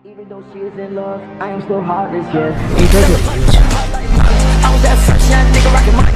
Even though she is in love, I am still heartless, yeah. I was that fresh young nigga rockin' my